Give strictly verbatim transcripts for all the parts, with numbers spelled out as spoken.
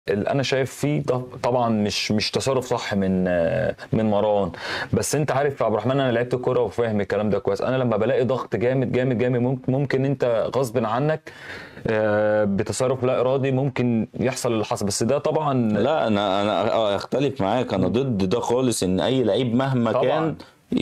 اللي انا شايف فيه ده طبعا مش مش تصرف صح من من مروان. بس انت عارف يا عبد الرحمن، انا لعبت كوره وفاهم الكلام ده كويس. انا لما بلاقي ضغط جامد جامد جامد ممكن ممكن انت غصب عنك آه، بتصرف لا ارادي ممكن يحصل اللي حصل. بس ده طبعا لا انا انا اختلف معاك، انا ضد ده خالص، ان اي لعيب مهما كان طبعا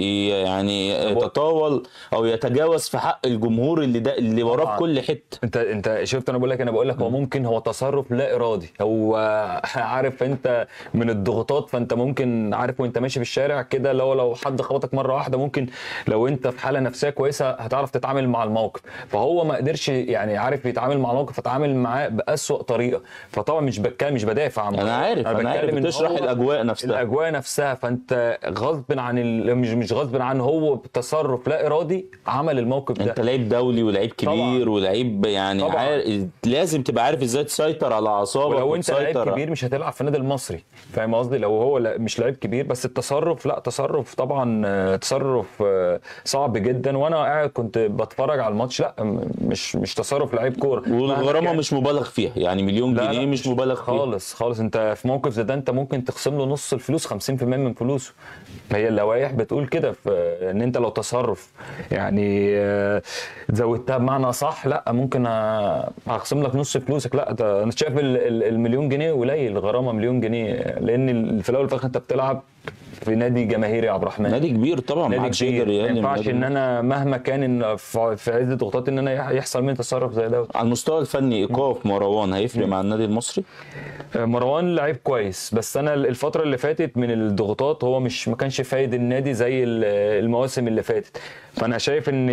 يعني يتطاول او يتجاوز في حق الجمهور اللي ده اللي وراه في طبعا كل حته. انت انت شفت، انا بقول لك انا بقول لك هو ممكن هو تصرف لا ارادي. هو عارف انت من الضغوطات، فانت ممكن عارف وانت ماشي في الشارع كده، لو لو حد خبطك مره واحده ممكن لو انت في حاله نفسيه كويسه هتعرف تتعامل مع الموقف. فهو ما قدرش يعني عارف يتعامل مع الموقف، فتعامل معاه باسوأ طريقه. فطبعا مش بتكلم مش بدافع عن انا عارف انا انا عارف بتكلم ان بتشرح هو الاجواء نفسها. الاجواء نفسها. فانت غصب عن ال... مش مش غصب عنه، هو بتصرف لا ارادي عمل الموقف ده. انت لعيب دولي ولعيب طبعا كبير ولعيب يعني طبعا عار... لازم تبقى عارف ازاي تسيطر على اعصابك ولو انت لعيب وتسيطر. كبير مش هتلعب في النادي المصري، فاهم قصدي؟ لو هو لا- مش لعيب كبير، بس التصرف لا تصرف طبعا آه، تصرف آه، صعب جدا. وانا قاعد كنت بتفرج على الماتش، لا م- مش مش تصرف لعيب كوره مهما والغرامه كان. مش مبالغ فيها، يعني مليون لا جنيه لا مش مش مبالغ فيها خالص خالص. انت في موقف زي ده انت ممكن تخصم له نص الفلوس، خمسين في المية من فلوسه. هي اللوائح بتقول كده، في ان انت لو تصرف يعني آه، زودتها بمعنى صح، لا ممكن آه، هخصم لك نص فلوسك. لا ده انا شايف ال- ال- المليون جنيه قليل، غرامه مليون جنيه، لان ال- في الاول وفي الاخر انت بتلعب في نادي جماهيري يا عبد الرحمن. نادي كبير طبعا، ما نادي حدش يقدر كبير، ما يقلل من ينفعش نادي ان المصري. انا مهما كان ان في في عز ضغوطات ان انا يحصل مني تصرف زي ده. على المستوى الفني ايقاف مروان هيفرق مع النادي المصري؟ مروان لعيب كويس، بس انا الفتره اللي فاتت من الضغوطات هو مش ما كانش فايد النادي زي ال- المواسم اللي فاتت. فانا شايف ان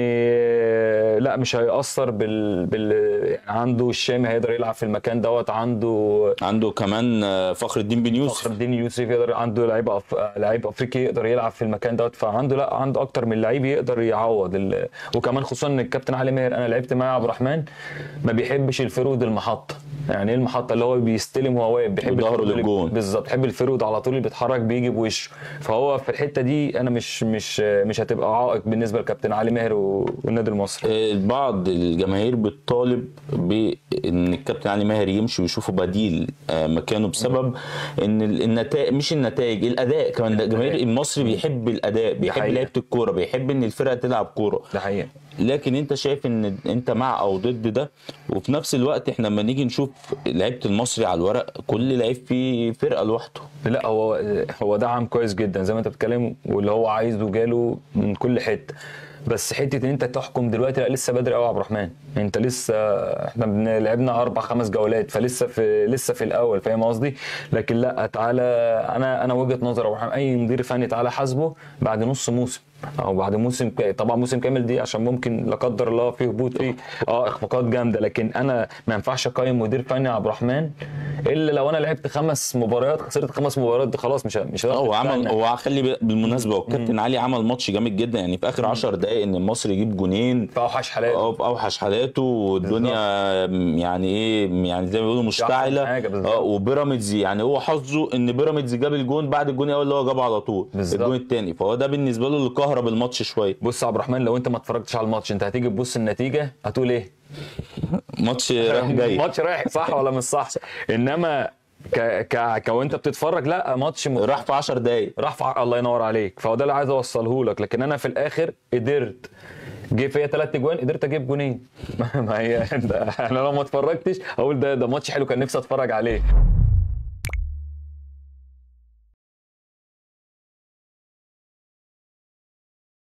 لا مش هيأثر بال, بال... يعني عنده الشامي هيقدر يلعب في المكان دوت، عنده عنده كمان آه، فخر الدين بن فخر يوسف. الدين يوسف يقدر، عنده لعيب أف... لعيب افريقي يقدر يلعب في المكان دوت. فعنده لا عنده اكتر من لعيب يقدر يعوض ال... وكمان خصوصا ان الكابتن علي ماهر انا لعبت معاه عبد الرحمن ما بيحبش الفرود المحطه. يعني ايه المحطه؟ اللي هو بيستلم وهو واقف، بيحب وظهره الفرود اللي- للجون. بالظبط، بيحب الفرود على طول اللي بيتحرك بيجي بوشه. فهو في الحته دي انا مش مش مش هتبقى عائق بالنسبه للكابتن علي ماهر و- والنادي المصري. آه، بعض الجماهير بتطالب بان الكابتن علي ماهر يمشي ويشوفوا بديل آه، مكانه، بسبب ان النتائج، مش النتائج، الاداء كمان. الجماهير المصري بيحب الاداء، بيحب حقيقة. لعيبه الكوره، بيحب ان الفرقه تلعب كوره. ده حقيقه. لكن انت شايف ان انت مع او ضد ده؟ وفي نفس الوقت احنا لما نيجي نشوف لعيبه المصري على الورق، كل لعيب فيه فرقه لوحده. لا هو هو دعم كويس جدا زي ما انت بتتكلم، واللي هو عايزه جاله من كل حته. بس حته ان انت تحكم دلوقتي لا، لسه بدري قوي يا عبد الرحمن. انت لسه، احنا بن- لعبنا اربع خمس جولات، فلسه في لسه في الاول، فاهم قصدي؟ لكن لا تعالى، انا انا وجهه نظري يا عبد الرحمن، اي مدير فني تعالى حاسبه بعد نص موسم او بعد موسم ك- طبعا موسم كامل دي عشان ممكن لا قدر الله في هبوط، فيه اه اخفاقات جامده. لكن انا ما ينفعش اقيم مدير فني يا عبد الرحمن الا لو انا لعبت خمس مباريات خسرت خمس مباريات، دي خلاص مش مش هقدر هو عمل، أستنى. هو خلي بال- بالمناسبه هو الكابتن علي عمل ماتش جامد جدا، يعني في اخر عشر دقائق ان المصري يجيب جونين في اوحش حالاته. اه في اوحش حالاته، والدنيا يعني ايه، يعني زي ما بيقولوا مشتعله. حاجة بالظبط. اه وبيراميدز يعني هو حظه ان بيراميدز جاب الجون بعد الجون الاول اللي هو جابه على طول، بالظبط. الجون الثاني، فهو ده بالنسبه له اللي كهرب الماتش شويه. بص يا عبد الرحمن، لو انت ما اتفرجتش على الماتش انت هتيجي تبص النتيجه هتقول ايه؟ ماتش رايح جاي. ماتش رايح صح ولا مش صح؟ انما ك ك ك وانت بتتفرج لا ماتش م... راح في عشر دقائق. راح في ع- الله ينور عليك. فهو ده اللي عايز اوصله لك. لكن انا في الاخر قدرت، جه فيا ثلاث اجوان قدرت اجيب جونين. ما هي انا لو ما اتفرجتش اقول ده ده ماتش حلو كان نفسي اتفرج عليه.